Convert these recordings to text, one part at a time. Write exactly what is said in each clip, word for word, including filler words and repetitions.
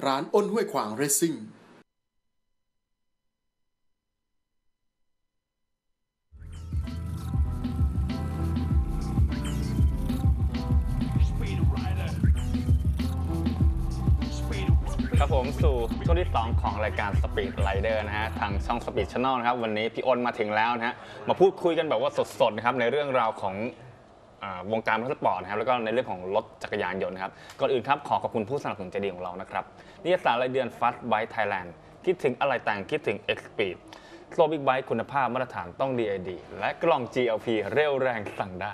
ร้านอ้นห้วยขวางเรซซิ่งครับผมสู่ช่วงที่สองของรายการ Speed Rider นะฮะทางช่อง Speed Channel นะครับวันนี้พี่อ้นมาถึงแล้วนะฮะมาพูดคุยกันแบบว่าสดๆนะครับในเรื่องราวของวงการมอเตอร์สปอร์ตนะครับแล้วก็ในเรื่องของรถจักรยานยนต์นะครับก่อนอื่นครับขอขอบคุณผู้สนับสนุนใจดีของเรานะครับนิตยสารรายเดือน Fast Bike Thailand คิดถึงอะไรแต่งคิดถึง X-Speed โซบิ๊กไบค์คุณภาพมาตรฐานต้อง ดี ไอ ดี และกล่อง จี แอล พี เร็วแรงสั่งได้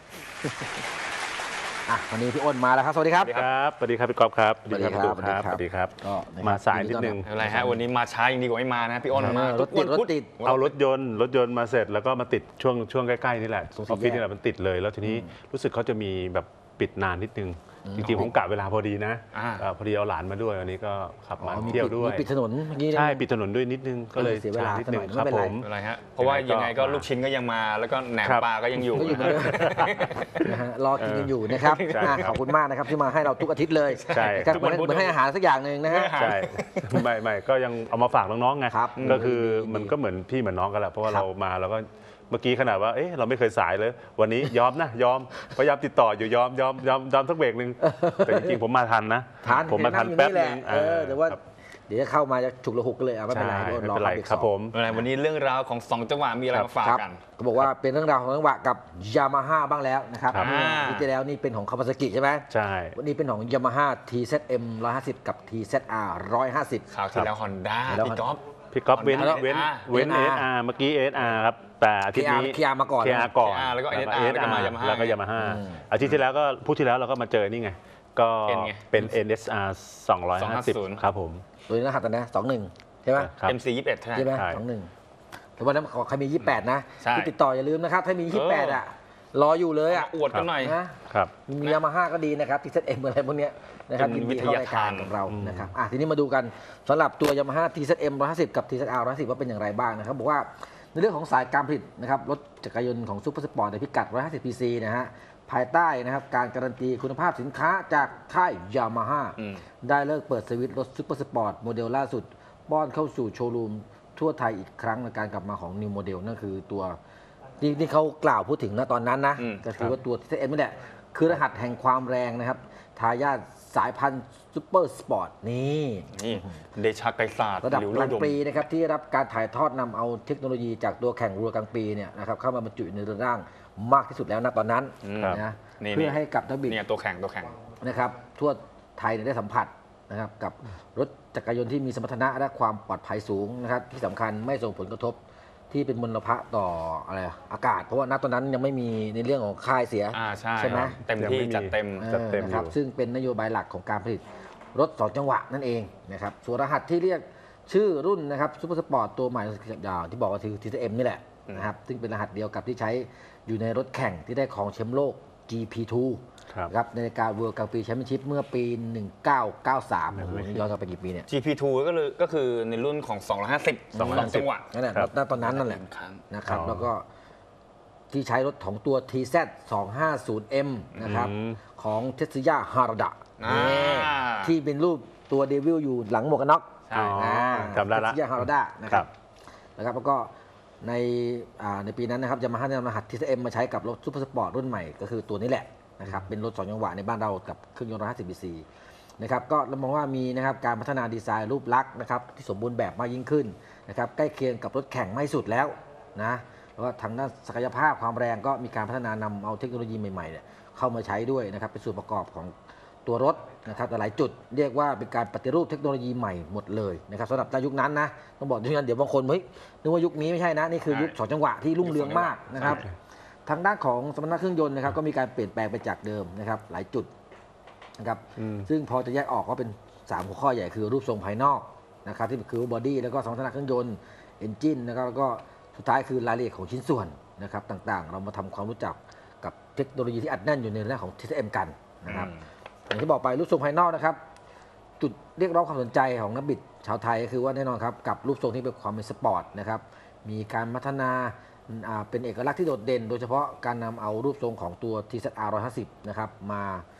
อ่ะวันนี้พี่อ้นมาแล้วครับสวัสดีครับครับสวัสดีครับพี่กอล์ฟครับสวัสดีครับสวัสดีครับก็มาสายนิดนึงอะไรฮะวันนี้มาช้ายังดีกว่าไม่มานะพี่อ้นมารถติดรถติดเอารถยนต์รถยนต์มาเสร็จแล้วก็มาติดช่วงช่วงใกล้ๆนี่แหละออฟฟิศนี่แหละมันติดเลยแล้วทีนี้รู้สึกเขาจะมีแบบปิดนานนิดนึงจริงๆผมกะเวลาพอดีนะพอดีเอาหลานมาด้วยวันนี้ก็ขับมาเที่ยวด้วยปิดถนนเมื่อกี้ใช่ปิดถนนด้วยนิดนึงก็เลยเสียเวลานิดนึงครับผมอะไรฮะเพราะว่ายังไงก็ลูกชิ้นก็ยังมาแล้วก็แหนมปลาก็ยังอยู่นะฮะรอกินกันอยู่นะครับขอบคุณมากนะครับที่มาให้เราทุกอาทิตย์เลยใช่เหมือนให้อาหารสักอย่างหนึ่งนะฮะใช่ไม่ไม่ก็ยังเอามาฝากน้องๆไงก็คือมันก็เหมือนพี่เหมือนน้องกันแหละเพราะว่าเรามาเราก็เมื่อกี้ขนาดว่าเอ๊ะเราไม่เคยสายเลยวันนี้ยอมนะยอมพยายามติดต่ออยู่ยอมยอมยอมยอมสักเบรกหนึ่งแต่จริงๆผมมาทันนะผมมาทันแป๊บนึงเออแต่ว่าเดี๋ยวจะเข้ามาจะฉุกละหุกกันเลยอ่ะไม่เป็นไรไม่เป็นไรครับผมวันนี้เรื่องราวของสองจังหวะมีอะไรมาฝากกันก็บอกว่าเป็นเรื่องราวของจังหวะกับยามาฮ่าบ้างแล้วนะครับที่ที่แล้วนี่เป็นของคาวาซากิใช่ไหมใช่วันนี้เป็นของยามาฮ่า ที เซด เอ็ม หนึ่งร้อยห้าสิบ กับ ที เซด อาร์ หนึ่งร้อยห้าสิบคราวที่แล้วฮอนด้าพี่ก๊อฟพี่ก๊อฟเว้นเว้นเว้น เอส อาร์ เมื่อกี้ เอส อาร์ ครับแต่อาทิตย์นี้เค อาร์ มาก่อนเค อาร์ ก่อนแล้วก็ เอส อาร์ แล้วก็มายามาฮ่าแล้วก็ยามาฮ่าอาทิตย์ที่แล้วก็พูดที่แล้วเราก็มาเจอนี่ไงก็เป็น เอ็น เอส อาร์ สองร้อยห้าสิบครับผมตัวนี้รหัสนะสองหนึ่งใช่ไหมเอ็ม ซี ยี่สิบเอ็ดใช่ไหมสองหนึ่งแต่วันนั้นใครมียี่สิบแปดนะที่ติดต่ออย่าลืมนะครับถ้ามียี่สิบแปดอ่ะรออยู่เลยอ่ะอวดกันหน่อยนะครับมียามาฮ่าก็ดีนะครับที่เซตเอ็มอะไรพวกนี้นะครับยินดีเข้ารายการของเรานะครับอ่ะทีนี้มาดูกันสำหรับตัวยามาฮ่า ที เซด เอ็ม หนึ่งร้อยห้าสิบ กับ ที เซด อาร์ หนึ่งร้อยห้าสิบว่าเป็นอย่างไรบ้างนะครับบอกว่าในเรื่องของสายการผลิตนะครับรถจักรยานของซุปเปอร์สปอร์ตในพิกัดหนึ่งร้อยห้าสิบ ซี ซีนะฮะภายใต้นะครับการการันตีคุณภาพสินค้าจากค่ายยามาฮ่าได้เลิกเปิดสวิตช์รถซุปเปอร์สปอร์ตโมเดลล่าสุดป้อนเข้าสู่โชว์รูมทั่วไทยอีกครั้งในการกลับมาของ New Model นั่นคือตัวที่ที่เขากล่าวพูดถึงณตอนนั้นนะก็คือว่าตัว ที เซด เอ็ม นี่แหละคือรหัสแห่งความแรงนะครับทายาทสายพันธุ์ซุปเปอร์สปอร์ตนี่นี่เดชาไกรศาสตร์ระดับกลางปีนะครับที่รับการถ่ายทอดนำเอาเทคโนโลยีจากตัวแข่งรัวกลางปีเนี่ยนะครับเข้ามาบรรจุในเรือนร่างมากที่สุดแล้วณตอนนั้นนะเพื่อให้กับนักบิดเนี่ยตัวแข่งตัวแข่งนะครับทั่วไทยได้สัมผัสนะครับกับรถจักรยานที่มีสมรรถนะและความปลอดภัยสูงนะครับที่สำคัญไม่ส่งผลกระทบที่เป็นมลภะต่ออะไรอากาศเพราะว่าณตอนนั้นยังไม่มีในเรื่องของค่ายเสียใช่ไหมเต็มที่จัดเต็มจัดเต็มนะครับซึ่งเป็นนโยบายหลักของการผลิตรถสองจังหวะนั่นเองนะครับส่วนรหัสที่เรียกชื่อรุ่นนะครับซูเปอร์สปอร์ตตัวใหม่ที่บอกว่าคือ ที ซี เอ็ม นี่แหละนะครับซึ่งเป็นรหัสเดียวกับที่ใช้อยู่ในรถแข่งที่ได้ของแชมป์โลก จี พี ทู ครับในการเวิลด์กลางปีแชมเปี้ยนชิพเมื่อปีหนึ่งเก้าเก้าสามโอ้โหย้อนกลับไปกี่ปีเนี่ยจี พี ทู ก็เลยก็คือในรุ่นของสองร้อยห้าสิบ สองจังหวะนั่นแหละตอนนั้นนั่นแหละนะครับแล้วก็ที่ใช้รถของตัว ที แซด สองห้าศูนย์ เอ็ม นะครับของเทสยาฮาราดะที่เป็นรูปตัวเดวิลอยู่หลังหมวกกันน็อกจำได้ละเทสยาฮาราดะนะครับนะครับแล้วก็ในในปีนั้นนะครับยามาฮ่าได้นำรหัส ที เซด เอ็ม มาใช้กับรถซูเปอร์สปอร์ตรุ่นใหม่ก็คือตัวนี้แหละนะครับเป็นรถสองจังหวะในบ้านเรากับเครื่องยนต์หนึ่งร้อยห้าสิบ ซี ซีนะครับก็เรามองว่ามีนะครับการพัฒนาดีไซน์รูปลักษณ์นะครับที่สมบูรณ์แบบมากยิ่งขึ้นนะครับใกล้เคียงกับรถแข่งไม่สุดแล้วนะแล้วก็ทางด้านศักยภาพความแรงก็มีการพัฒนานำเอาเทคโนโลยีใหม่ๆเนี่ยเข้ามาใช้ด้วยนะครับเป็นส่วนประกอบของตัวรถนะครับหลายจุดเรียกว่าเป็นการปฏิรูปเทคโนโลยีใหม่หมดเลยนะครับสำหรับในยุคนั้นนะต้องบอกด้วยกันเดี๋ยวบางคนเฮ้ยนึกว่ายุคนี้ไม่ใช่นะนี่คือยุคสองจังหวะที่รุ่งเรืองมากนะครับทางด้านของสมรรถนะเครื่องยนต์นะครับก็มีการเปลี่ยนแปลงไปจากเดิมนะครับหลายจุดนะครับซึ่งพอจะแยกออกก็เป็นสามหัวข้อใหญ่คือรูปทรงภายนอกนะครับที่คือบอดี้แล้วก็สมรรถนะเครื่องยนต์เอนจินนะครับแล้วก็สุดท้ายคือรายละเอียดของชิ้นส่วนนะครับต่างๆเรามาทำความรู้จักกับเทคโนโลยีที่อัดแน่นอยู่ในเรื่องของ ที ซี เอ็ม กันนะครับอย่างที่บอกไปรูปทรงภายนอกนะครับจุดเรียกร้องความสนใจของนักบิดชาวไทยก็คือว่าแน่นอนครับกับรูปทรงที่เป็นความเป็นสปอร์ตนะครับมีการพัฒนาเป็นเอกลักษณ์ที่โดดเด่นโดยเฉพาะการนำเอารูปทรงของตัว ที เซด อาร์ หนึ่งร้อยห้าสิบ นะครับมา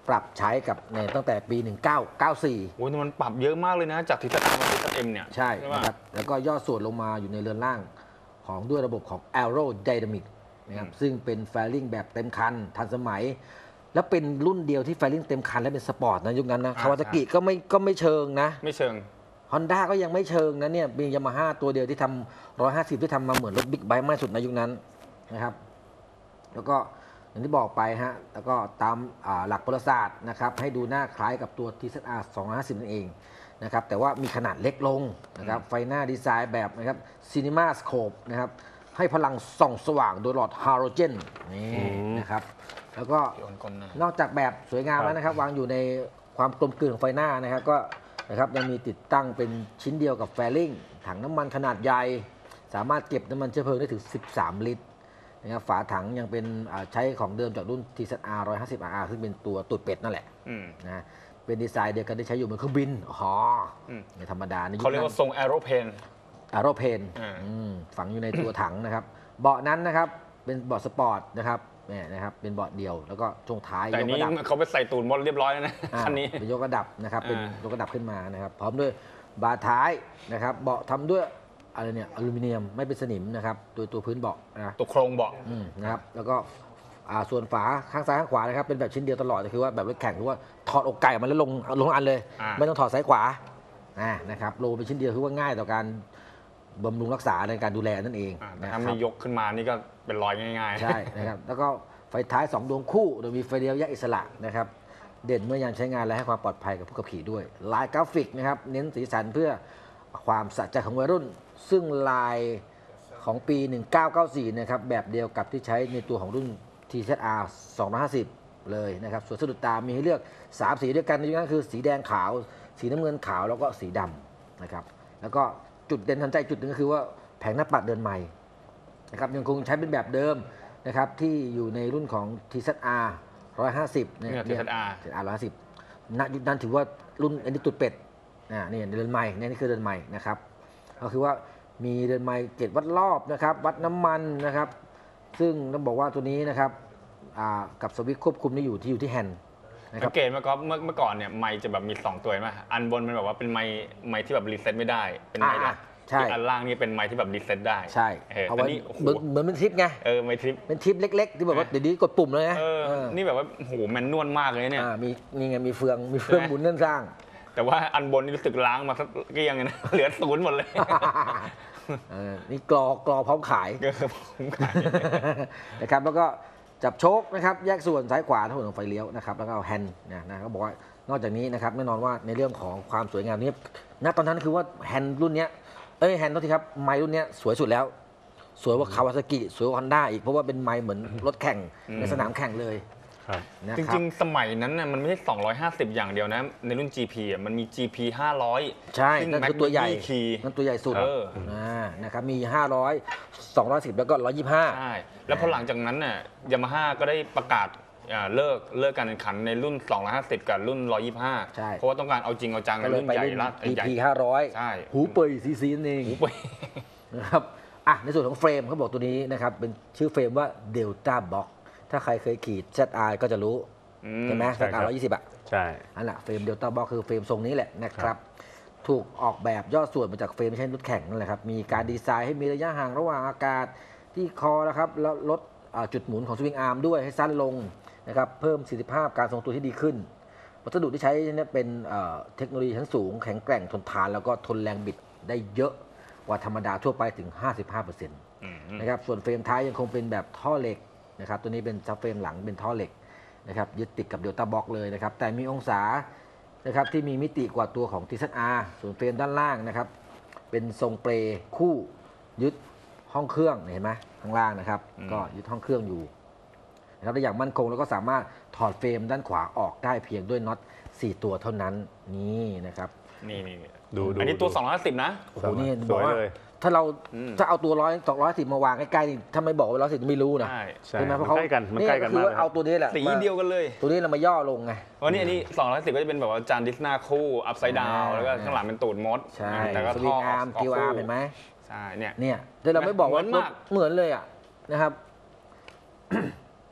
ปรับใช้กับในตั้งแต่ปี หนึ่งเก้าเก้าสี่โอ้ยมันปรับเยอะมากเลยนะ จากทีซัดอาร์มาทีซัดเอ็มเนี่ยใช่ปะนะครับแล้วก็ย่อส่วนลงมาอยู่ในเรือนล่างของด้วยระบบของ Aerodynamic นะครับอืมซึ่งเป็นแฟลิ่งแบบเต็มคันทันสมัย และเป็นรุ่นเดียวที่แฟลิ่งเต็มคันและเป็นสปอร์ตนะยุคนั้นนะคาวาซากิก็ไม่ก็ไม่เชิงนะไม่เชิงฮอนด้าก็ยังไม่เชิงนะเนี่ยมียามาฮ่าตัวเดียวที่ทำหนึ่งร้อยห้าสิบที่ทำมาเหมือนรถบิ๊กไบค์มากสุดในยุคนั้นนะครับ แล้วก็อย่างที่บอกไปฮะแล้วก็ตามอ่าหลักประวัติศาสตร์นะครับให้ดูหน้าคล้ายกับตัว ที เซด อาร์ สองร้อยห้าสิบนั่นเองนะครับแต่ว่ามีขนาดเล็กลงนะครับไฟหน้าดีไซน์แบบนะครับซีนิมาสโคปนะครับให้พลังส่องสว่างโดยหลอดฮาโลเจนนี่นะครับแล้วก็พี่อ้นก้มหน้านอกจากแบบสวยงามแล้วนะครับวางอยู่ในความกลมกลืนของไฟหน้านะครับก็นะครับยังมีติดตั้งเป็นชิ้นเดียวกับแฟลิ่งถังน้ำมันขนาดใหญ่ สามารถเก็บน้ำมันเชื้อเพลิงได้ถึง สิบสาม ลิตรนะครับฝาถังยังเป็นอ่าใช้ของเดิมจากรุ่น ที เซด อาร์ หนึ่งร้อยห้าสิบ อาร์ ซึ่งเป็นตัวตูดเป็ดนั่นแหละอืมนะเป็นดีไซน์เดียวกันที่ใช้อยู่บนเครื่องบินอ๋ออืมไม่ธรรมดาในยุคเขาเรียกนั้ว่าน ทรงแอโรเพนอารโรเพนอ่าฝังอยู่ในตัวถังนะครับ เบาะนั้นนะครับเป็นเบาะสปอร์ตนะครับเนี่ยนะครับเป็นเบาะเดียวแล้วก็ช่วงท้ายแต่ยกนี้ระดับเขาไปใส่ตูนมดเรียบร้อยแล้วนะอ่าคันนี้เป็นยกระดับนะครับเป็นอ่ายกระดับขึ้นมานะครับพร้อมด้วยบาร์ท้ายนะครับเบาะทำด้วยอะไรเนี่ยอลูมิเนียมไม่เป็นสนิมนะครับตัวตัวพื้นเบาะนะตัวโครงเบาะอืมนะครับแล้วก็อ่าส่วนฝาข้างซ้ายข้างขวานะครับเป็นแบบชิ้นเดียวตลอดคือว่าแบบรถแข่งคือว่าถอดอกไก่ออกมาแล้วลงลงอันเลยอ่าไม่ต้องถอดซ้ายขวาอ่านะครับโลเป็นชิ้นเดียวคือว่าง่ายต่อการบำรุงรักษาในการดูแลนั่นเองอ่าแต่นะคถ้ารับไม่ยกขึ้นมานี่ก็เป็นรอยง่ายๆใช่นะครับแล้วก็ไฟท้ายสองดวงคู่โดยมีไฟเลี้ยวแยกอิสระนะครับเด่นเมื่อยามใช้งานและให้ความปลอดภัยกับผู้ขับขี่ด้วยลายกราฟิกนะครับเน้นสีสันเพื่อความสะใจของวัยรุ่น ซึ่งลายของปี หนึ่งเก้าเก้าสี่ นะครับแบบเดียวกับที่ใช้ในตัวของรุ่น ที เซด อาร์ สองร้อยห้าสิบ เลยนะครับส่วนสะดุดตามีให้เลือกสามสีด้วยกันในยุคนั้นคือสีแดงขาว สีน้ำเงินขาวแล้วก็สีดำนะครับแล้วก็จุดเด่นทันใจจุดหนึ่งก็คือว่าแผงหน้าปัดเดินใหม่นะครับยังคงใช้เป็นแบบเดิมนะครับที่อยู่ในรุ่นของ ที เซด อาร์ หนึ่งร้อยห้าสิบเนี่ย ที เซด อาร์ที เซด อาร์ หนึ่งร้อยห้าสิบณยุคนั้นถือว่ารุ่นอันนี้ตุดเป็ดอ่านี่เดินใหม่เนี่ยนี่คือเดินใหม่นะครับก็คือว่ามีเดินไมล์เกจวัดรอบนะครับวัดน้ำมันนะครับซึ่งต้องบอกว่าตัวนี้นะครับอ่ากับสวิตช์ควบคุมนี่อยู่ที่อยู่ที่แฮนด์นะคสัรับงเกตไหมก๊อฟเมื่อเมื่อก่อนเนี่ยไมค์จะแบบมีสองตัวเห็นไหมอันบนมันแบบว่าเป็นไมค์ไมค์ที่แบบรีเซ็ตไม่ได้เป็นไมค์อ่าแบบใช่ที่อันล่างนี่เป็นไมค์ที่แบบรีเซ็ตได้ใช่เออเอาแต่ไว้นี่โอ้โหเหมือนเหมือนเป็นทิปไงเออไมค์ทริปเป็นทิปเล็ก ๆ ที่แบบว่าเดี๋ยวนี้กดปุ่มเลยนะเออเออนี่แบบว่าโอ้โหแมนนวลมากเลยเนี่ยอ่ามีนี่ไงมีเฟืองมีเฟืองใช่ไหมหมุนเนื่องสร้างแต่ว่าอันบนนี่รู้สึกล้างมาสักเกลี้ยงเลยนะ เหลือศูนย์หมดเลยเออนี่กรอกรอพร้อมขายก็คือผมขายนะครับแล้วก็จับโชคนะครับแยกส่วนซ้ายขวาทั้งหมดของไฟเลี้ยวนะครับแล้วก็เอาแฮนด์นะนะเขาบอกว่านอกจากนี้นะครับแน่นอนว่าในเรื่องของความสวยงามนี้ณตอนนั้นคือว่าแฮนด์รุ่นเนี้ยเอ้ยแฮนด์โทษทีครับไมค์รุ่นเนี้ยสวยสุดแล้ว สวยกว่าคาวาซากิสวยกว่าฮอนด้าอีกเพราะว่าเป็นไมค์เหมือนรถแข่งอืมในสนามแข่งเลยครับนะจครับริงๆ สมัยนั้นน่ะมันไม่ใช่สองร้อยห้าสิบอย่างเดียวนะ ในรุ่น จี พี อ่ะมันมี จี พี ห้าร้อยใช่นั่นคือตัวใหญ่คีย์นั่นตัวใหญ่สุดเอออ่านะครับมี ห้าร้อย สองร้อยสิบ แล้วก็ หนึ่งร้อยยี่สิบห้าใช่ แล้วพอหลังจากนั้นน่ะยามาฮ่าก็ได้ประกาศอ่าเลิกเลิกการแข่งขันในรุ่น สองร้อยห้าสิบ กับรุ่น หนึ่งร้อยยี่สิบห้าใช่เพราะว่าต้องการเอาจริงเอาจังก็ในเลยรุ่นไปใหญ่รุ่นละจีใหญ่พี ห้าร้อยใช่หูเปยซีซีนั่นเองโอ้โหนะครับอ่ะในส่วนของเฟรมเขาบอกตัวนี้นะครับเป็นชื่อเฟรมว่า Delta Box ถ้าใครเคยขี่ แซด อาร์ ก็จะรู้อืมใช่ไหมใช่แซดครัอาร์บหนึ่งร้อยยี่สิบอ่ะใช่อันน่ะเฟรม Delta Box คือเฟรมทรงนี้แหละนะครับ ถูกออกแบบย่อส่วนมาจากเฟรมไม่ใช่รถแข่งนั่นแหละครับ มีการดีไซน์ให้มีระยะห่างระหว่างอากาศที่คอนะครับแล้วลดอ่าจุดหมุนของสวิงอาร์มด้วยให้สั้นลงนะครับเพิ่มประสิทธิภาพการทรงตัวที่ดีขึ้น วัสดุที่ใช้เนี่ยเป็นเอ่อเทคโนโลยีชั้นสูงแข็งแกร่งทนทาน แล้วก็ทนแรงบิดได้เยอะกว่าธรรมดาทั่วไปถึง ห้าสิบห้าเปอร์เซ็นต์อืมนะครับส่วนเฟรมท้ายยังคงเป็นแบบท่อเหล็กนะครับตัวนี้เป็นซับเฟรมหลังเป็นท่อเหล็กนะครับยึดติดกับเดลต้าบ็อกเลยนะครับแต่มีองศานะครับที่มีมิติกว่าตัวของ ที เซด อาร์ ส่วนเฟรมด้านล่างนะครับเป็นทรงเปรคู่ยึดห้องเครื่องเห็นไหมข้างล่างนะครับอืมก็ยึดห้องเครื่องอยู่นะครับได้อย่างมั่นคงแล้วก็สามารถถอดเฟรมด้านขวาออกได้เพียงด้วยน็อตสี่ตัวเท่านั้นนี่นะครับนี่นี่นี่ดูดูอันนี้ตัวดูสองร้อยห้าสิบนะโอ้โหนี่สบอกวยว่าเลยถ้าเราอืมถ้าเอาตัวร้อยสองร้อยสิบมาวางใกล้ๆนี่ถ้าไม่บอกว่าร้อยสิบไม่รู้นะใช่ใช่ใช่ไหมเพมันราะเขาใกล้กันมันใกล้กันคืมากอเลยเอาตัวนี้แหละสีมาเดียวกันเลยตัวนี้เรามาย่อลงไงวันนี้อันนี้สองร้อยสิบก็จะเป็นแบบว่าจานดิสนาคู่อัพไซด์ดาวอ่าแล้วก็ข้างหลังเป็นตูดมดใช่แต่ก็สท่วิองอาร์มออกกิวอาร์มคู่เห็นไหมใช่เนี่ยเนี่ยแต่เราไม่บอกว่าเหมือนมากเหมือนเลยอ่ะนะครับ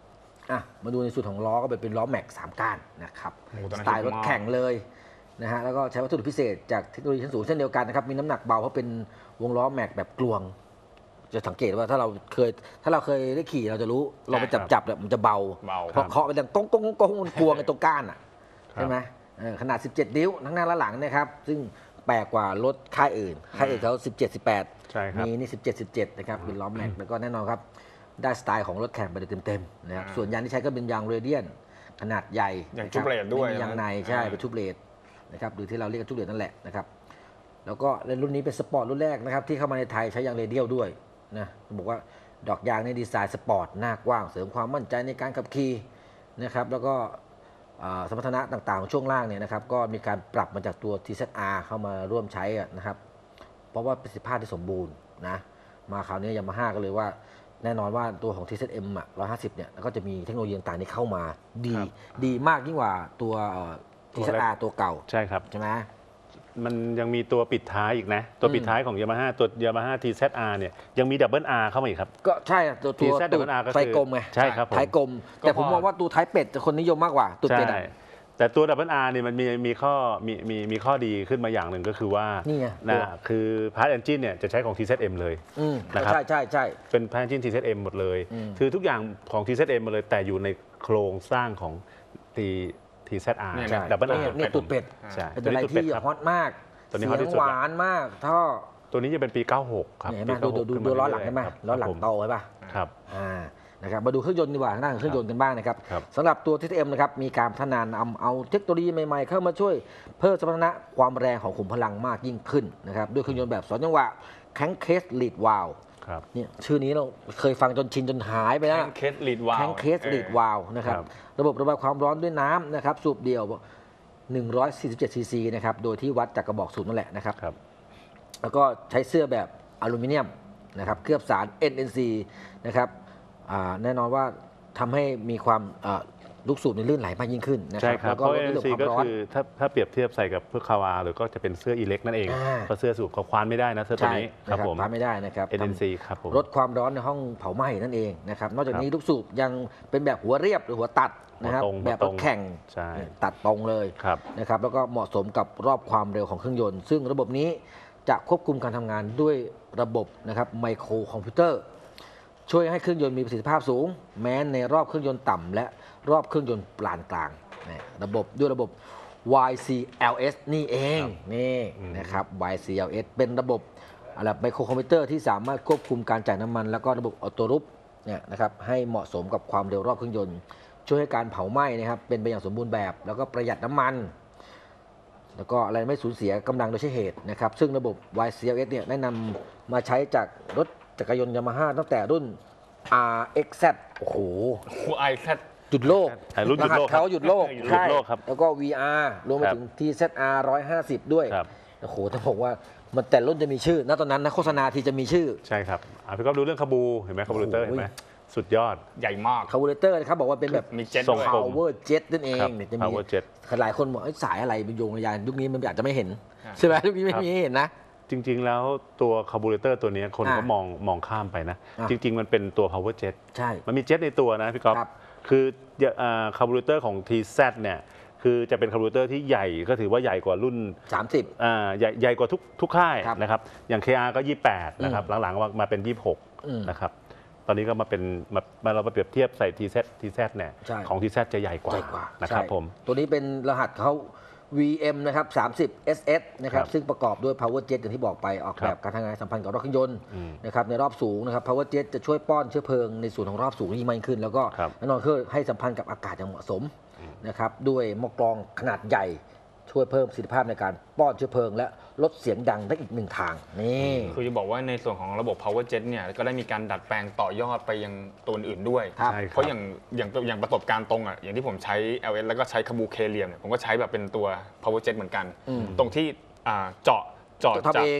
อ่ะมาดูในส่วนของล้อก็เป็นเป็นล้อแม็กสามก้านนะครับโอ้โหตอนนั้สนไตล์รถเห็นมากแข่งเลยนะฮะแล้วก็ใช้วัสดุพิเศษจากเทคโนโลยีชั้นสูงเช่นเดียวกันนะครับมีน้ำหนักเบาเพราะเป็นวงล้อแม็กแบบกลวง จะสังเกตว่าถ้าเราเคยถ้าเราเคยได้ขี่เราจะรู้เราไปจับจับเนี่ยมันจะเบาเบาพอเคาะไปดังก้งก้งก้งมันกลวงไอ้ตรงก้านอ่ะใช่ไหมเออขนาด สิบเจ็ด นิ้วทั้งหน้าและหลังนะครับซึ่งแปลกกว่ารถค่ายอื่นค่ายอื่นเขาสิบเจ็ด สิบแปดใช่ครับมีนี่สิบเจ็ด สิบเจ็ดนะครับเป็นล้อแม็กแล้วก็แน่นอนครับได้สไตล์ของรถแข่งไปเต็มๆนะครับอ่าส่วนยางที่ใช้ก็เป็นยางเรเดียนขนาดใหญ่อย่างนะคทุบเลดด้วยไม่มียางในใช่อ่าเป็นทุบเลดนะครับหรือที่เราเรียกกันทุบเลดนั่นแหละนะครับแล้วก็ในรุ่นนี้เป็นสปอร์ตรุ่นแรกนะครับที่เข้ามาในไทยใช้ยางเรเดียลด้วยนะบอกว่าดอกยางในดีไซน์สปอร์ตหน้ากว้างเสริมความมั่นใจในการขับขี่นะครับแล้วก็อ่าสมรรถนะต่างๆของช่วงล่างเนี่ยนะครับก็มีการปรับมาจากตัว ที แซด อาร์ เข้ามาร่วมใช้อะนะครับเพราะว่าประสิทธิภาพที่สมบูรณ์นะมาคราวนี้ยามาฮ่าก็เลยว่าแน่นอนว่าตัวของ ที แซด เอ็ม อ่ะหนึ่งร้อยห้าสิบเนี่ยก็จะมีเทคโนโลยีต่างๆนี้เข้ามาดีครับดีมากยิ่งกว่าตัว ที แซด อาร์ ตัวเก่าใช่ครับใช่ไหมมันยังมีตัวปิดท้ายอีกนะ ตัวปิดท้ายของ Yamaha ตัว Yamaha ที แซด อาร์ เนี่ยยังมี Double R เข้ามาอีกครับก็ใช่อะตัวตัวที แซดตูด Double R ก็คือไฟกลมไงใช่ครับผมท้ายกลมก็แต่ผมพอมองว่าตัวท้ายเป็ดจะคนนิยมมากกว่าตูดใช่เป็ดอะแต่ตัว Double R เนี่ยมันมีมีข้อมีมีมีข้อดีขึ้นมาอย่างหนึ่งก็คือว่านี่ไงนะตัวคือ Part Engine เนี่ยจะใช้ของ ที แซด เอ็ม เลยอืมนะครับใช่ใช่ใช่เป็น Part Engine ที แซด เอ็ม หมดเลยอืมคือทุกอย่างของ ที แซด เอ็ม หมดเลยแต่อยู่ในโครงสร้างของ T ที แซด อาร์เนี่ยใช่ Double เนี่ย R เนี่ยตูดเป็ดใช่เป็นอะไรตัวที่นี้ตูดเป็ดครับฮอตมากตัวนี้เสีฮอตที่ยงสุดหละวานมากท่อตัวนี้จะเป็นปี เก้าหก ครับเนี่ยเห็นไหมปีดูเก้าหกดูดูขึ้นดูมาล้อหลังเรื่ใช่ไหมครับล้อหลังครับผมโตใช่ป่ะครับอ่านะครับมาดูเครื่องยนต์ดีกว่าหน้าของเครื่องยนต์กันบ้างนะครับครับสำหรับตัว ที เอส เอ็ม นะครับมีการพัฒนาเอาเอาเทคโนโลยีใหม่ๆ เข้ามาช่วยเพิ่มสมรรถนะความแรงของขุมพลังมากยิ่งขึ้นนะครับด้วยเครื่องยนต์แบบสองจังหวะแข้งเคสลีดวาลครับเนี่ยชื่อนี้เราเคยฟังจนชินจนหายไปแล้วแข้งเคสลีดวาล์วแข้งเคสลีดวาลนะครับครับระบบระบายความร้อนด้วยน้ำนะครับสูบเดียว หนึ่งร้อยสี่สิบเจ็ด ซีซี นะครับโดยที่วัดจากกระบอกสูบนั่นแหละนะครับครับแล้วก็ใช้เสื้อแบบอลูมิเนียมนะครับเคลือบสาร เอ็น เอ็น ซี นะครับอ่าแน่นอนว่าทำให้มีความอ่าลูกสูบในลื่นไหลมากยิ่งขึ้นนะคใช่รับครับแล้วเพก็ราะลดเอ็เรื่องซีความก็ร้อนคือถ้าถ้าเปรียบเทียบใส่กับพวกคาวาหรือก็จะเป็นเสื้ออีเล็กนั่นเองอ่าเพราะเสื้อสูบเขาควานไม่ได้นะเสื้อตัวใช่นี้คนะรับครับผมพลาดไม่ได้นะครับเอ็น เอ็น ซี ครับผมลดความร้อนในห้องเผาไหม้นั่นเองนะครับนอกจากนี้ครับลูกสูบยังเป็นแบบหัวเรียบหรือหัวตัดนะครับหัวตรงแบบหัวตรรงถแข่งใช่ตัดตรงเลยครับนะครับแล้วก็เหมาะสมกับรอบความเร็วของเครื่องยนต์ ซึ่งระบบนี้จะควบคุมการทำงานด้วยระบบนะครับไมโครคอมพิวเตอร์ ช่วยให้เครื่องยนต์มีประสิทธิภาพสูง แม้ในรอบเครื่องยนต์ต่ำและรอบเครื่องยนต์ปานกลางนะระบบด้วยระบบ วาย ซี แอล เอส นี่เองนี่นะครับ วาย ซี แอล เอส เป็นระบบอะไรไมโครคอมพิวเตอร์ที่สามารถควบคุมการจ่ายน้ำมัน แล้วก็ระบบออโต้รูปเนี่ยนะครับให้เหมาะสมกับความเร็วรอบเครื่องยนต์ ช่วยให้การเผาไหม้นะครับเป็นไปอย่างสมบูรณ์แบบ แล้วก็ประหยัดน้ำมัน แล้วก็อะไรไม่สูญเสียกำลังโดยใช่เหตุนะครับซึ่งระบบ วาย ซี แอล เอส เนี่ยได้นำมาใช้จากรถจักรยานยามาฮ่าตั้งแต่รุ่น อาร์ เอ็กซ์ แซด โอ้โหคูไอแซดหยุดโลกอ่ารุ่นหยุดโลกรหัสเขาหยุดโลกหยุดใช่โลกครับแล้วก็ วี อาร์ รวมไปครับถึง ที แซด อาร์ หนึ่งร้อยห้าสิบ ด้วยครับโอ้โหต้องบอกว่ามันแต่รุ่นจะมีชื่อณตอนนั้นนะโฆษณาที่จะมีชื่อใช่ครับอ่ะพี่ก๊อฟดูเรื่องคาบูเห็นไหมคาบูเตอร์โอ้โหเห็นไหมสุดยอดใหญ่มากคาร์บูเรเตอร์นะครับบอกว่าเป็นแบบมีเจ็ตทรงด้วยกลม power jet นั่นเองครับเนี่ยจะมี power jet หลายคนบอกไอ้ยสายอะไรเป็นโยงระยานยุคนี้มันอาจจะไม่เห็นอ่าใช่ไหมยุคนี้ไม่ครับมีให้เห็นนะจริง ๆ แล้วตัวคาบูเรเตอร์ตัวเนี้ยคนอ่ะก็มองมองข้ามไปนะอ่ะจริง ๆ มันเป็นตัว power jet ใช่มันมีเจ็ตในตัวนะพี่ก๊อฟครับคือคาบูเรเตอร์ของ ที แซด เนี่ยคือจะเป็นคาบูเรเตอร์ที่ใหญ่ก็ถือว่าใหญ่กว่ารุ่นสามสิบอ่าใหญ่ใหญ่กว่าทุกทุกค่ายครับนะครับอย่าง เค อาร์ ก็ ยี่สิบแปด นะครับหลังๆมามาเป็น ยี่สิบหกอืมนะครับตอนนี้ก็มาเป็นมามาเรามาเปรียบเทียบใส่ ที แซด ที แซด เนี่ยใช่ของ ที แซด จะใหญ่กว่าใหญ่กว่านะครับใช่ผมตัวนี้เป็นรหัสเขา วี เอ็ม นะครับ สามสิบ เอส เอส นะครับครับซึ่งประกอบด้วย power jet อย่างที่บอกไปออกครัแบบ บการทำงานสัมพันธ์กับรถเครื่องยนต์อืมนะครับในรอบสูงนะครับ power jet จะช่วยป้อนเชื้อเพลิงในส่วนของรอบสูงยิ่งมากขึ้น แล้วก็ครับแน่นอนคือให้สัมพันธ์กับอากาศอย่างเหมาะสมนะครับด้วยหม้อกรองขนาดใหญ่ ช่วยเพิ่มประสิทธิภาพในการป้อนเชื้อเพลิง และลดเสียงดังได้อีกหนึ่งทางนี่คือจะบอกว่าในส่วนของระบบ power jet เนี่ยก็ได้มีการดัดแปลงต่อยอดไปยังตัวอื่นๆด้วยครับใช่คเพรับราะอย่างอย่างอย่างประสบการณ์ตรงอ่ะอย่างที่ผมใช้ แอล เอส แล้วก็ใช้คาบูเคเลียมเนี่ยผมก็ใช้แบบเป็นตัว power jet เหมือนกันอืมตรงที่อ่าเจาะเจาะทำจากเองไง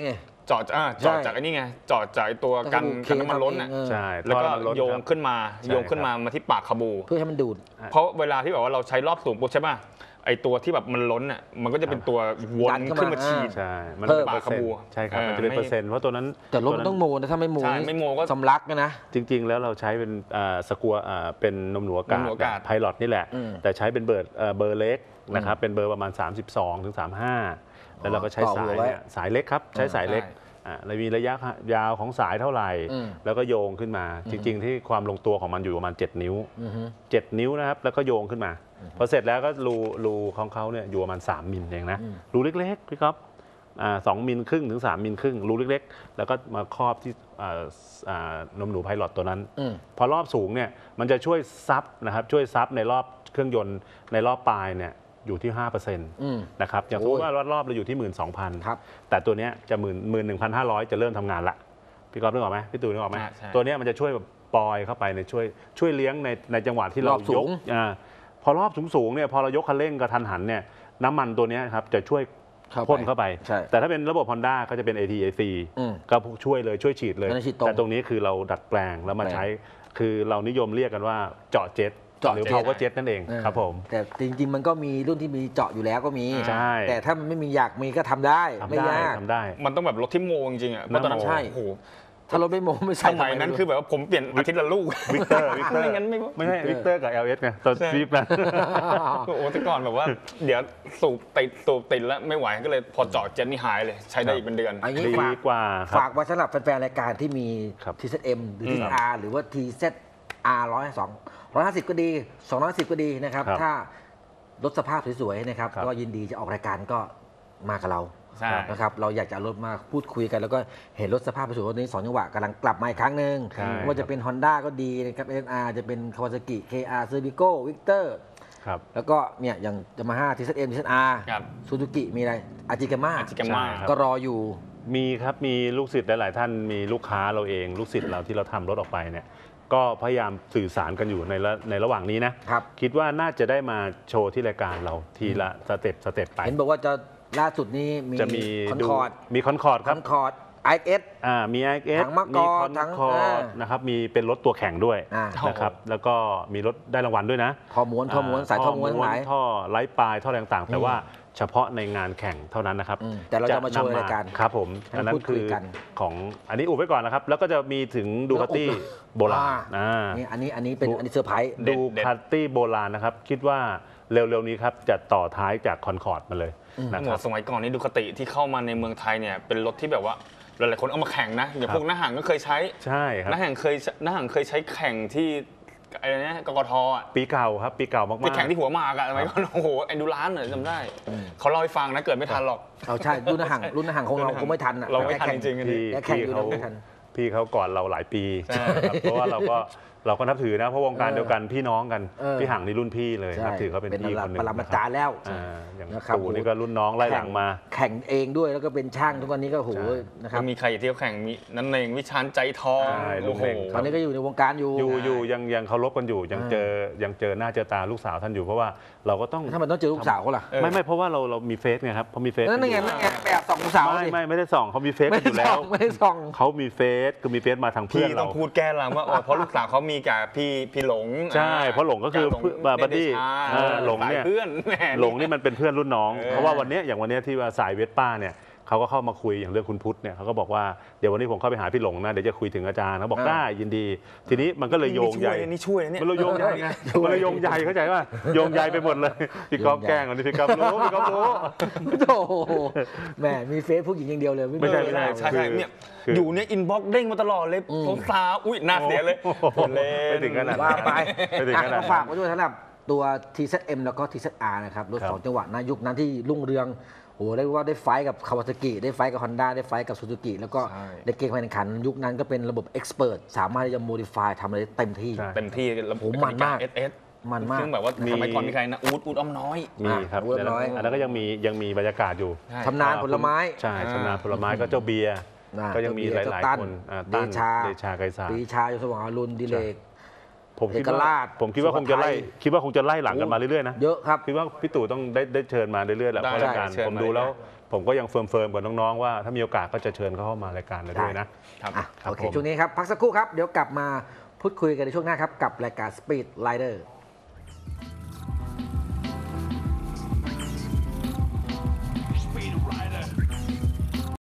จอดอ่าจอดจากไอ้นี่ไงจอดจากไอ้ตัวกันกันน้ำมันล้นอ่ะใช่แล้วก็ท่อน้ำมันล้นโยงครับขึ้นมาใช่โยงขึ้นมามาที่ปากคาบูเพื่อให้มันดูดเพราะเวลาที่แบบว่าเราใช้รอบสูงปุ๊บใช่ป่ะไอตัวที่แบบมันล้นอ่ะมันก็จะเป็นตัววนดันเข้ามาขึ้นมาฉีดใช่มันเพิ่เป็นมเปอร์เซ็นปากขบูต์ใช่ครับเออมันจะเป็นไม่เปอร์เซ็นต์เพราะตัวนั้นแต่รถมันต้องโมนะถ้าไม่โมใช่นี่ไม่โมก็สำลักนะจริง ๆ แล้วเราใช้เป็นอ่าสกัวอ่าเป็นนมหนูอากาศนมหนูอากาศไพลอตนี่แหละอืมแต่ใช้เป็นเบอร์เอ่อเบอร์เล็กนะครับเป็นเบอร์ประมาณ สามสิบสองถึงสามสิบห้า แล้วเราก็ใช้ต่อสาหัยวไว้เนี่ยสายเล็กครับ ใช้สายเล็กใช่อ่าเรามีระยะยาวของสายเท่าไหร่อืมแล้วก็โยงขึ้นมา จริง ๆ ที่ความลงตัวของมันอยู่ประมาณ เจ็ด นิ้วอือฮึเจ็ด นิ้วนะครับแล้วก็โยงขึ้นมา พอเสร็จแล้วก็รูรูของเขาเนี่ยอยู่ประมาณ สาม มิลเองนะอืมรูเล็กๆพี่ครับอ่าสองมิลครึ่งถึง สาม มิลครึ่งรูเล็กๆ แล้วก็มาครอบที่อ่าอ่านมหนูไพลอตตัวนั้นอืมพอรอบสูงเนี่ยมันจะช่วยซับนะครับช่วยซับในรอบเครื่องยนต์ในรอบปลายเนี่ยอยู่ที่ ห้าเปอร์เซ็นต์อืมนะครับอย่างสมมติว่ารอบรอบเราอยู่ที่ หนึ่งหมื่นสองพันครับแต่ตัวเนี้ยจะหมื่นหมื่นหนึ่งพันห้าร้อยจะเริ่มทำงานละพี่ก๊อฟนึกออกไหมพี่ตู่นึกออกไหมอ่าใช่ตัวเนี้ยมันจะช่วยแบบปลอยเข้าไปในช่วยช่วยเลี้ยงในในจังหวะที่เรารอบสูยงกอ่าพอรอบสูงๆเนี่ยพอเรายกคันเร่งกระทันหันเนี่ยน้ำมันตัวเนี้ยครับจะช่วยเข้าไปพ่นเข้าไปใช่แต่ถ้าเป็นระบบ Honda ก็จะเป็น เอ ที เอ ซีอืมก็ช่วยเลยช่วยฉีดเลยไม่ได้ฉีดตรงแต่ตรงนี้คือเราดัดแปลงแล้วมาแปลงใช้คือเรานิยมเรียกกันว่าเจาะเจ็ตเจาะหรือเจ็ต power jet นั่นเองเออครับผมแต่จริงๆ มันก็มีรุ่นที่มีเจาะอยู่แล้วก็มีใช่แต่ถ้ามันไม่มีอยากมีก็ทำได้ทำไม่ได้ยากทำได้มันต้องแบบรถที่โมจริงๆอ่ะเพราะตอนนั้นน้ำโมใช่โอ้โหถ้ารถไม่โมไม่ใช่สมัยนั้นคือแบบว่าผมเปลี่ยนอาทิตย์ละลูกวิกเตอร์วิกเตอร์ไม่งั้นไม่ไม่ใช่วิกเตอร์กับ แอล เอส ไงตอนใช่วีบนะโอ้โหแต่ก่อนแบบว่า เดี๋ยวสูบติดสูบติดแล้วไม่ไหวก็เลยพอเจาะเจ็ตนี่หายเลย ใช้ได้อีกเป็นเดือนอันนี้ดีฝากกว่าครัฝาบกไว้สำหรับแฟนๆ รายการที่มีครับที เซด เอ็ม หรือ ที เซด อาร์ หรือว่า ที เซด อาร์ หนึ่งร้อยสอง หนึ่งร้อยห้าสิบก็ดี สองร้อยห้าสิบก็ดีนะครับครับถ้ารถสภาพสวยๆ นะครับครับก็ยินดีจะออกรายการก็มากับเราใช่นะครับ เราอยากจะเอารถมาพูดคุยกัน แล้วก็เห็นรถสภาพสวยๆรถนี้สองจังหวะกำลังกลับมาอีกครั้งหนึ่งใช่ไม่ว่าจะเป็น Honda ก็ดีนะครับ เอ็น อาร์ จะเป็น Kawasaki เค อาร์ Serbico Victor ครับแล้วก็เนี่ยอย่าง Yamaha ที เซด เอ็ม ที เซด อาร์ครับ Suzuki มีอะไรอาจิกาม่าอาจิกาม่าใช่ครับก็รออยู่มีครับมีลูกศิษย์หลาย ๆ ท่านมีลูกค้าเราเอง ลูกศิษย์เราที่เราทำรถออกไปเนี่ยก็พยายามสื่อสารกันอยู่ในระในระหว่างนี้นะครับ คิดว่าน่าจะได้มาโชว์ที่รายการเราทีละสเต็ปสเต็ปไปเห็นบอกว่าจะล่าสุดนี้มีจะมีคอนดูคอร์ดมีคอนคอร์ดคครัอบ นคอร์ดไอเอสอ่ามี ไอ เอสถังมะกมีอกคอนถังคอร์ดอ่านะครับมีเป็นรถตัวแข่งด้วยอ่านะครับแล้วก็มีรถได้รางวัลด้วยนะท่อม้วนท่อม้วนสายท่อม้วนทั้งหลายท่อไร้ปลายท่ออะไรต่างๆ แต่อืมว่าเฉพาะในงานแข่งเท่านั้นนะครับอืมแต่เราจะมาโชว์ในรายการครับผมให้อันนั้พูนดคุคืยอกันของอันนี้อุบไว้ก่อนนะครับ แล้วก็จะมีถึงดูคาตี้แล้วอุบโบราณอ่าอ่านี่อันนี้อันนี้เป็นอันนี้เซอร์ไพรส์เด็ดดูเด็ดคาตี้โบราณนะครับ คิดว่าเร็วๆนี้ครับจะต่อท้ายจากคอนคอร์ดมาเลยนะหมครัดบสมัยก่อนนี่ดูคติที่เข้ามาในเมืองไทยเนี่ยเป็นรถที่แบบว่าหลายๆคนเอามาแข่งนะอย่างพวกน้าห่างก็เคยใช้ใช่ครับน้าห่างเคยน้าห่างเคยใช้แข่งที่อะไรนะกกทอ่ะปีเก่าครับปีเก่ามากไปๆแข่งที่หัวหมากอะสมัยก่อนโอ้โหแอนดูร้านเหรอจำได้เขาเล่าให้ฟังนะเกิดไม่ทันหรอกเอาใช่รุ่นอาหารรุ่นอาหารของเราคงไม่ทันอ่ะเราไม่ทันแข่จริงๆอันนี้พี่และแข่งพี่อยู่เขานะไม่ทันพี่เขาก่อนเราหลายปีใช่นะครับเพราะว่าเราก็เราก็นับถือนะเพราะวงการเออเดียวกันพี่น้องกันเออพี่ห่างนี่รุ่นพี่เลยใช่นับถือเขาเป็นเป็นพี่ระดัคบนหนึ่งปรมาจารย์แล้วอ่าอย่างนะครับตู่นี่ก็รุ่นน้องไล่หลังมาแข่งเองด้วยแล้วก็เป็นช่างทุกวันนี้ก็โหใช่นะครับก็มีใครที่เขาแข่งมีนั่นเองวิชานใจทองใช่ลุโอ้งโหเน่งตอนนี้ก็อยู่ในวงการอยู่อยู่อยู่ยังยังเคารพกันอยู่ยังอ่าเจอยังเจอหน้าเจอตาลูกสาวท่านอยู่เพราะว่าเราก็ต้องถ้ามันต้องเจอลูกสาวเขาล่ะเออไม่ไม่เพราะว่าเราเรามีเฟซไงครับเขามีเฟซนั่นไงนั่นไงไปแอบส่องลูกสาวไม่สิไม่ไม่ได้ส่องเขามีเฟซไม่กันอได้ยู่ส่แล้องวไม่ได้ส่องเขามีเฟซคือมีเฟซมาทางเพื่พี่อนต้อเรางพูดแก้หลังว่าอ๋อเพราะลูกสาวเขามีกับพี่พี่หลงใช่เพราะหลงก็คือหลงเพื่อนบัดดี้เดชาเออหลงเนี่ยสาเพื่อนแหมหลงนี่มันเป็นเพื่อนรุ่นน้องเออเพราะว่าวันเนี้ยอย่างวันเนี้ยที่ว่าสายเวสป้าเนี่ยเขาก็เข้ามาคุยอย่างเรื่องคุณพุทธเนี่ยเขาก็บอกว่าเดี๋ยววันนี้ผมเข้าไปหาพี่หลงนะเดี๋ยวจะคุยถึงอาจารย์เขาบอกอ่าได้ยินดี ทีนี้มันก็เลยโยงใหญ่นี่ช่วยนะนี่มันเลยโยงใหญ่ช่วยมันเลยโยงใหญ่เข้าใจป่ะโยงใหญ่ไปหมดเลยพี่ก๊อฟโยงใหญ่แกล้งวันนี้พี่ก๊อฟรู้พี่ก๊อฟรู้โอ้โหแหมมีเฟซผู้หญิงอย่างเดียวเลยไม่ใช่เออไม่ใช่ใช่ใช่คือเนี่ยคืออยู่เนี่ยอินบ็อกซ์เด้งมาตลอดเลยอืมสาวๆอุ้ยหน้าเสียเลยโอ้โหเล่นไม่ถึงขนาดนั้นว่าไปไม่ถึงขนาดนั้นอ่ะก็ฝากไว้ด้วยสำหรับตัว ที เซด เอ็ม แล้วก็ ที เซด อาร์ นะครับรถครับสองจังหวะนะยุคนั้นที่รุ่งเรืองโอ้โหได้ว่าได้ไฟท์กับคาวาซากิได้ไฟท์กับ Honda ได้ไฟท์กับ Suzuki แล้วก็ใช่ในเกมการแข่งขัน ยุคนั้นก็เป็นระบบ Expert สามารถที่จะ modify ทำอะไรได้เต็มที่ใช่เต็มที่แล้วโหมันมากเอสเอสมันมากซึ่งแบบว่ามีสมัยก่อนมีใครนะอูดอูดอ้อมน้อยมีครับอ่ะรู้เรียบร้อยอันนั้นก็ยังมียังมีบรรยากาศอยู่ใช่ชำนาญผลไม้ใช่อ่าชำนาญผลไม้ก็เจ้าเบียร์นะก็ยังมีหเจ้าลายเตั้ๆ คนอ่าเดตั้นชาเดชาไกรสารปรีชาอยู่สว่างอรุณดิเลกผมคิดเอกว่าราชผมคิดว่าคงจะไล่สุโขทัยคิดว่าคงจะไล่หลังกันมาเรื่อยๆนะเยอะครับคิดว่าพี่ตู่ต้องได้ได้เชิญมาเรื่อยๆแหละได้เพราะรายการเชิญผมมาดูแล้วผมก็ยังเฟิร์มๆกับน้องๆว่าถ้ามีโอกาสก็จะเชิญเขาเข้ามารายการเราด้วยนะครับอ่ะครับโอเคผมช่วงนี้ครับ พักสักครู่ครับ เดี๋ยวกลับมาพูดคุยกันในช่วงหน้าครับ กับรายการ Speed Rider